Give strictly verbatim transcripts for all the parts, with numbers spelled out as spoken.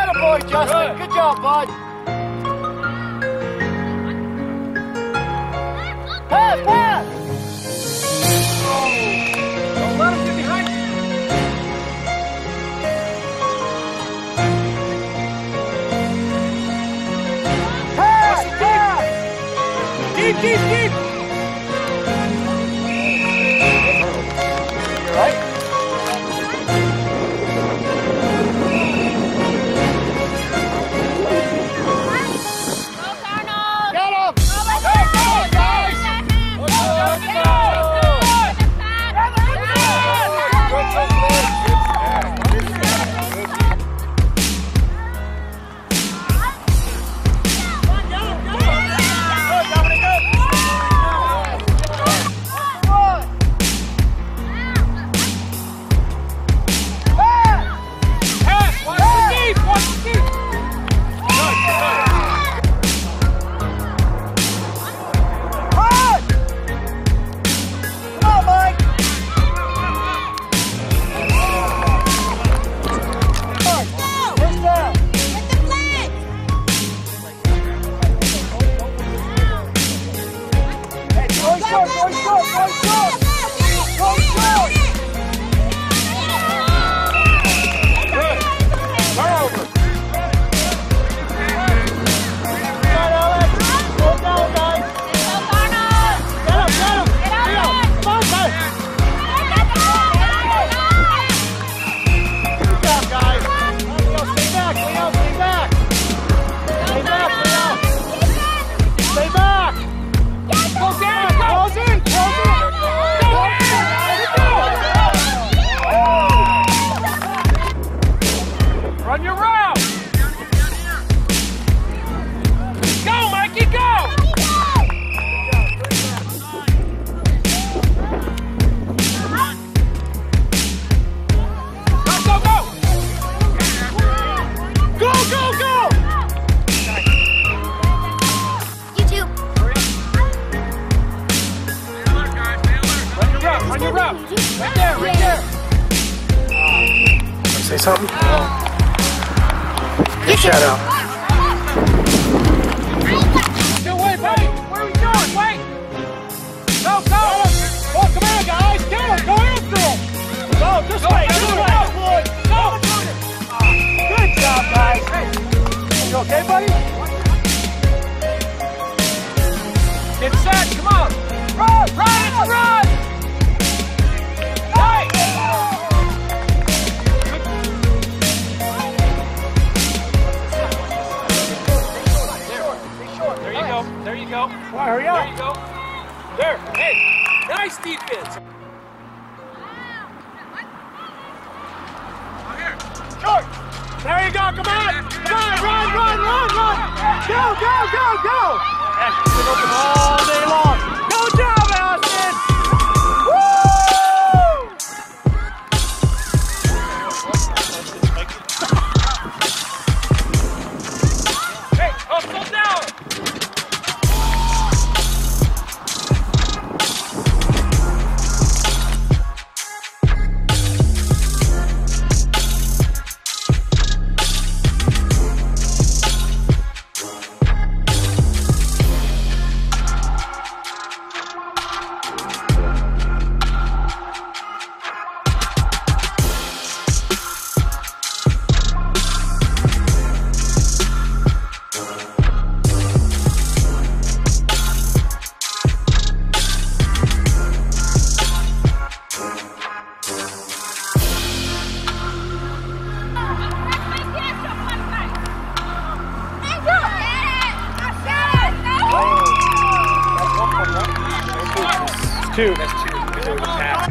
Attaboy, Justin. Good, Good job, bud. Pass, pass. Don't let him get behind you. Pass, pass. Deep, deep, deep. You right? Say something? Get shout out. Still wait, buddy. Where are we going? Wait. Go, go. Oh, come on, guys. Get him. Go after him. Go, this way. This way. Go. Good job, guys. You okay, buddy? Get set. Come on. Run. Run. Run. Hey. There you go. Well, hurry up. There you go. There. Hey, nice defense. Short. There you go. Come on. Come on. Run, run, run, run. Go, go, go, go. Ashton's been open all day long. Good job, Ashton. Woo! Hey, hustle down. Two. That's two. Two. Pass.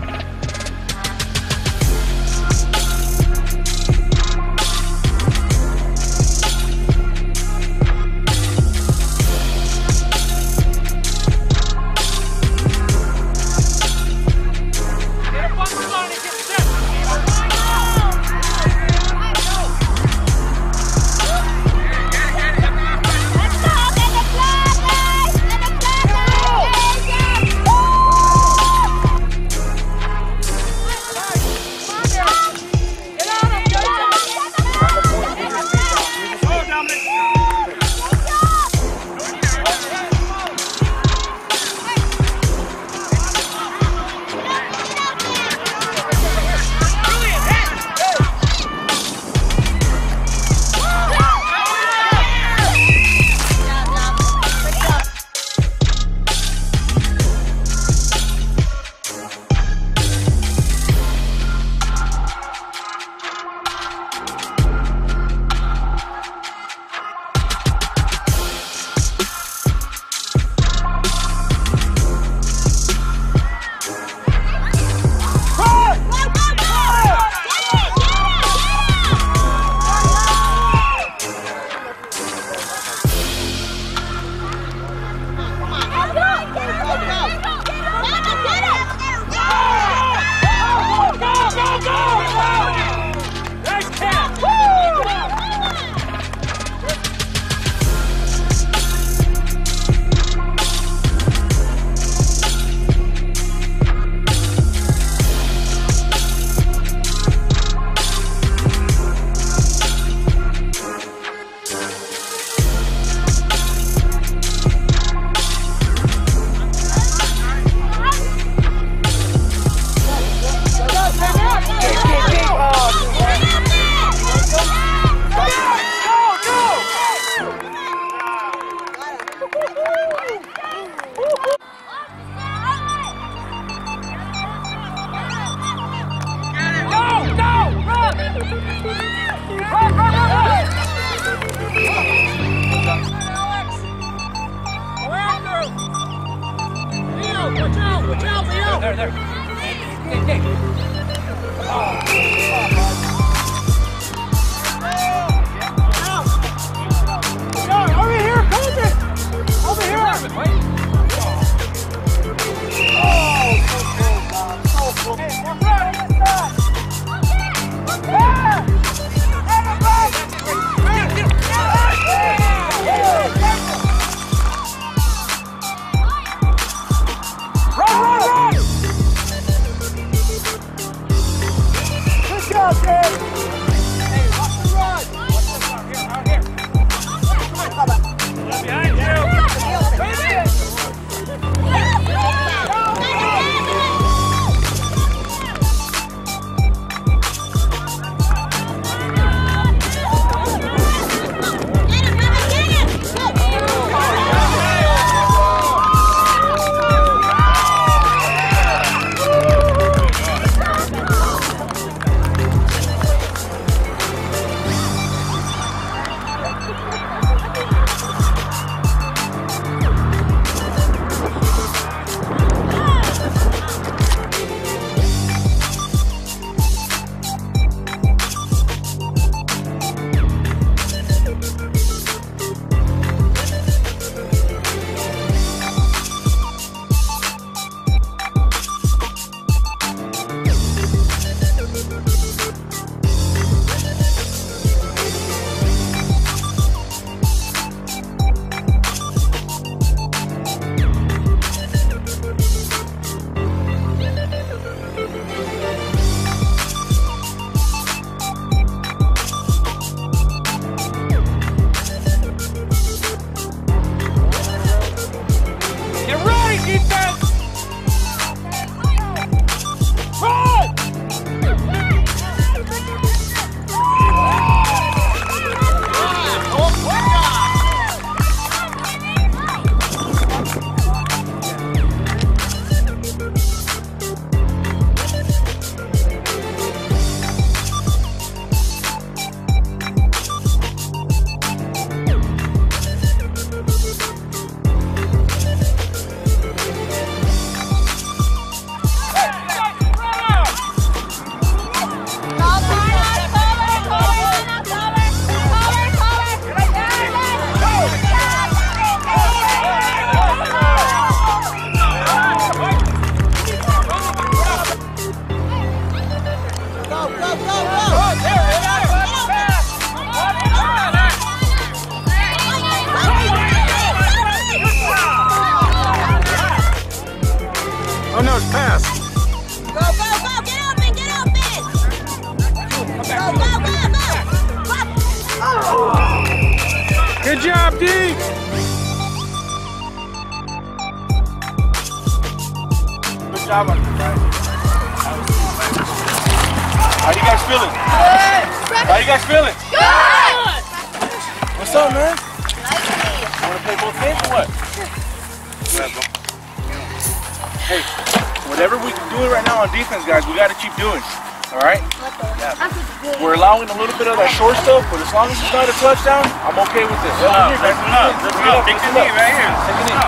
Good job, D. Good job on you guys. How you guys feeling? Good. How you guys feeling? Good. What's up, man? Nice. Want to play both games or what? Hey, whatever we're doing right now on defense, guys, we got to keep doing. All right? Yeah. We're allowing a little bit of that short stuff, but as long as it's not a touchdown, I'm okay with this. Listen up, listen up, listen up. Take the knee right here. Take the knee.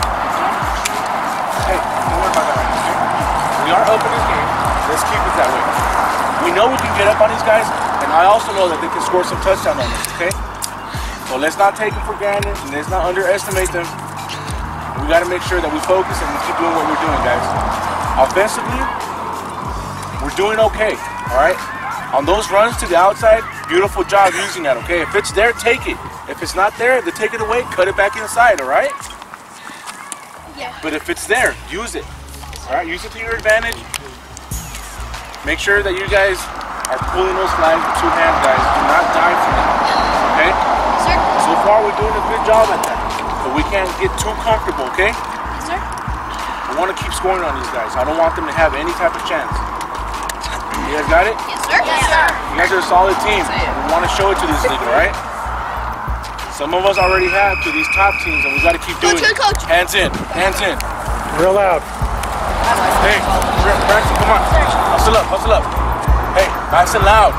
Hey, don't worry about that right now, okay? We are up in this game. Let's keep it that way. We know we can get up on these guys, and I also know that they can score some touchdowns on us, okay? So let's not take them for granted, and let's not underestimate them. We got to make sure that we focus and we keep doing what we're doing, guys. Offensively, we're doing okay, all right? On those runs to the outside, beautiful job using that, okay? If it's there, take it. If it's not there, then take it away, cut it back inside, all right? Yeah. But if it's there, use it, all right? Use it to your advantage. Make sure that you guys are pulling those flags with two hands, guys. Do not dive from them, okay? Sir. So far, we're doing a good job at that. But we can't get too comfortable, okay? Yes, sir. I want to keep scoring on these guys. I don't want them to have any type of chance. You guys got it? Yes, sir. Yes, sir. You guys are a solid team. We want to show it to this league, all right? Some of us already have to these top teams, and we got to keep doing Coach, it. coach. Hands in, hands in. Real loud. Hey, Braxton, come on. Hustle up, hustle up. Hey, nice and loud.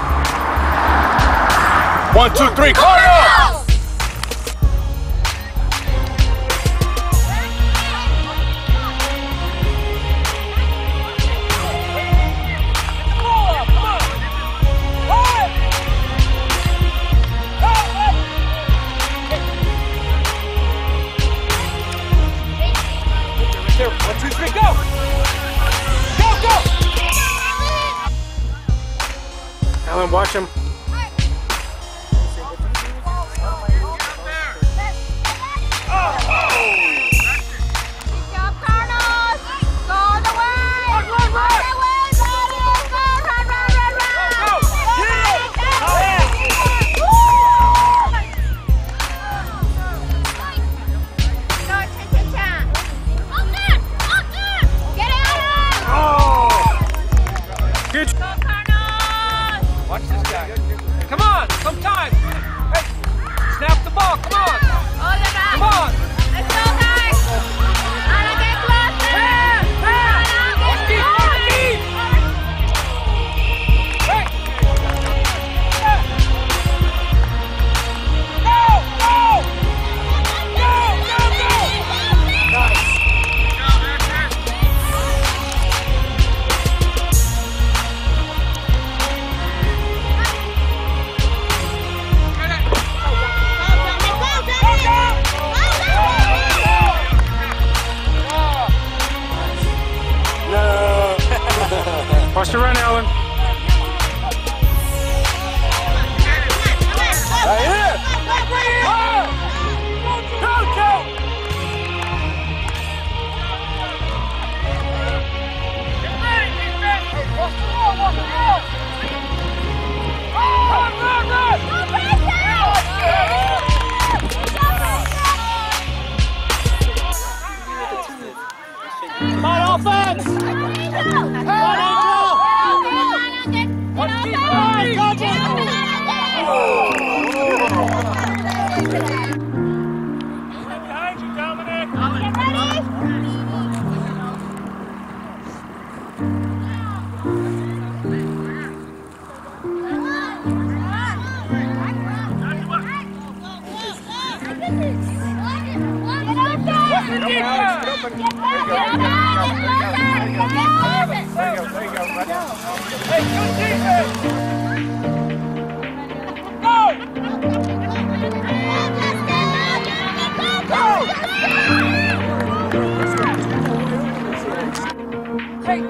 One, two, three, Cardinals! One, two, three, go! Go, go! Alan, watch him. Watch this guy. Come on, sometime. Hey, snap the ball. Come on. Come on. Let's go, guys. Wanna get closer. Pass, pass. Watch deep, watch deep. Hey. Go, go. Go, go, go. Nice. Watch the run, Alan. Right here. Go, go. Get ready, defense. Watch the ball, watch the ball. Run, run, run. Come on, offense. Behind you, Dominic. Hey, good defense. Go! Hey!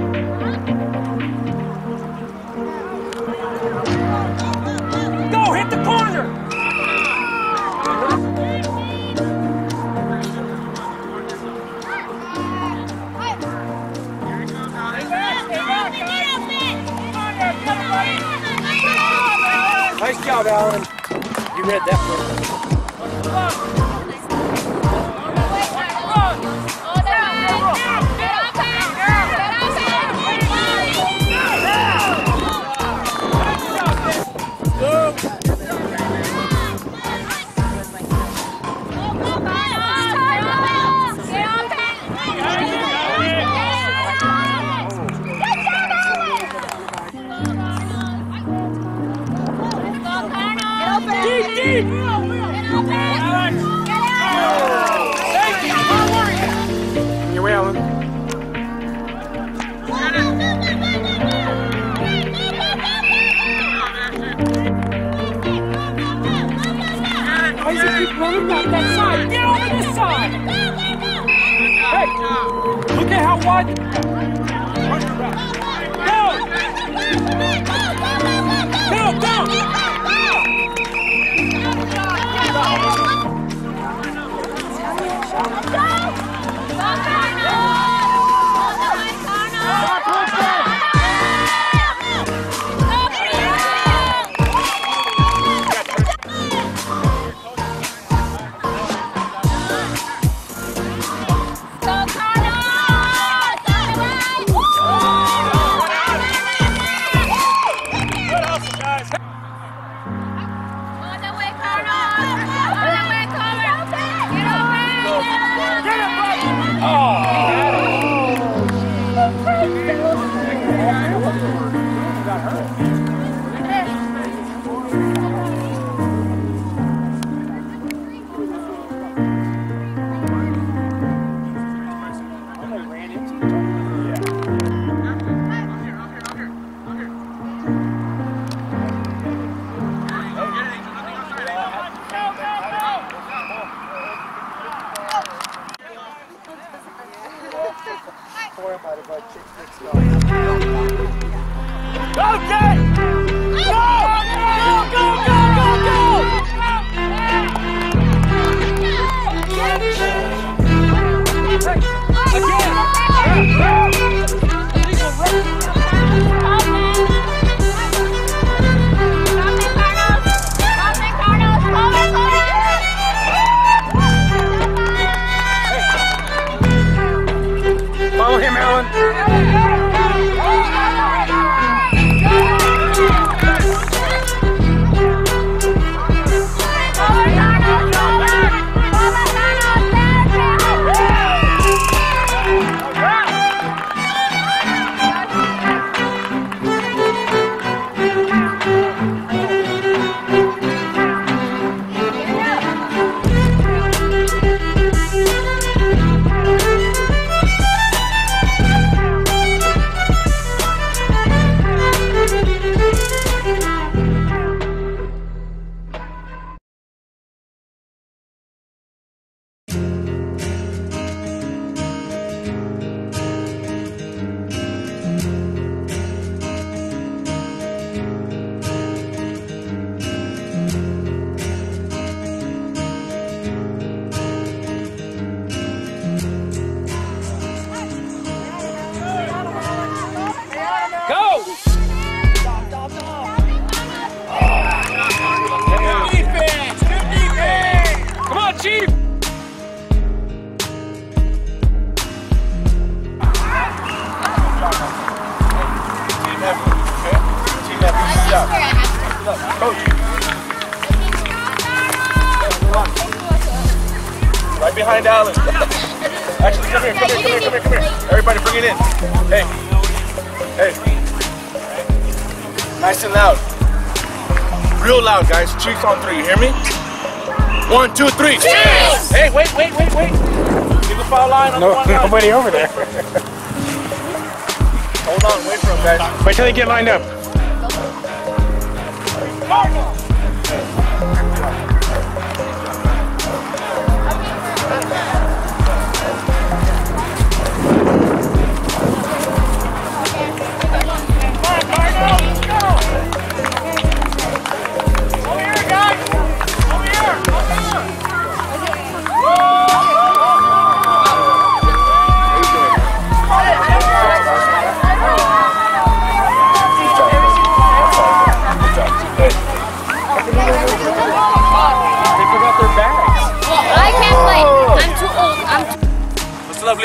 Go, hit the corner! Nice job, Alan. You read that one. Right behind Alan. Actually, come here, come here, come here, come here, come here. Everybody bring it in. Hey. Hey. Nice and loud. Real loud, guys. Cheeks on three. You hear me? One, two, three. Cheers! Hey, wait, wait, wait, wait. Give the foul line on no, the one line. Nobody over there. Hold on, wait for him, guys. Wait till they get lined up.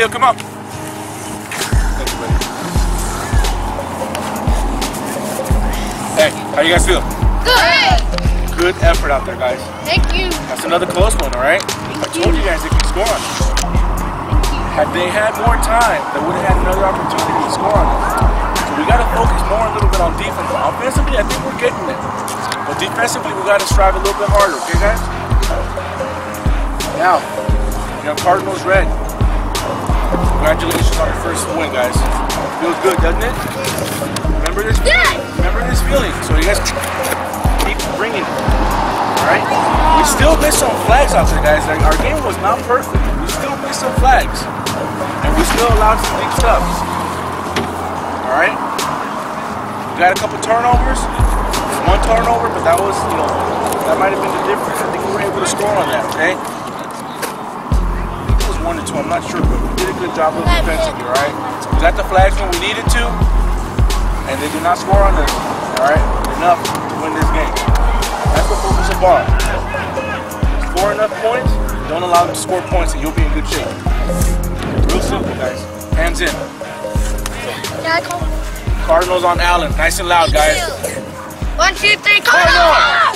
Leo, come on. Thank you, buddy. Hey, how you guys feel? Good. Good effort out there, guys. Thank you. That's another close one, all right? I told you guys they can score on us. Had they had more time, they would have had another opportunity to score on us. So we got to focus more a little bit on defense. Offensively, I think we're getting it. But defensively, we got to strive a little bit harder, okay, guys? Now, you know, Cardinals-Red. Congratulations on your first win, guys. Feels good, doesn't it? Remember this feeling? Yes. Remember this feeling. So you guys keep bringing it. All right? We still missed some flags out there, guys. Like, our game was not perfect. We still missed some flags. And we still allowed some big stuff. All right? We got a couple turnovers. One turnover, but that was, you know, that might have been the difference. I think we were able to score on that, okay? It was one to two, I'm not sure, but we did a good job of defensively, all right? We got the flags when we needed to, and they did not score on us, all right? Enough to win this game. That's the focus of ball. Score enough points, don't allow them to score points, and you'll be in good shape. Real simple, guys. Hands in. Cardinals on Allen. Nice and loud, guys. One, two, three, Cardinals!